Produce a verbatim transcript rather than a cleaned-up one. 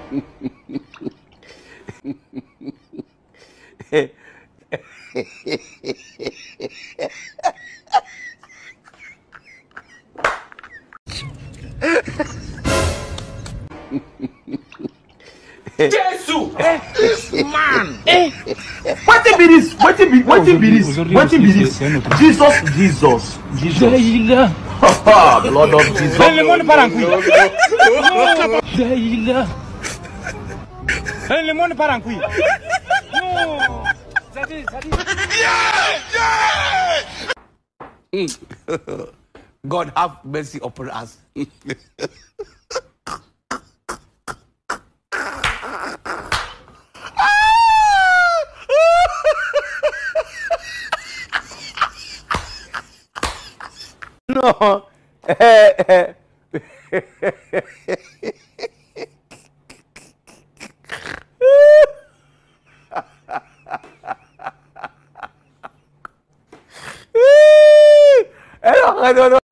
Jesus! This man! What be this? What be what be this? What be this? Jesus, Jesus, Jesus. Blood of Jesus. Le monde part en couille. Le monde part en couille. Non. Ça dit, ça dit. God have mercy upon us. No. I don't know.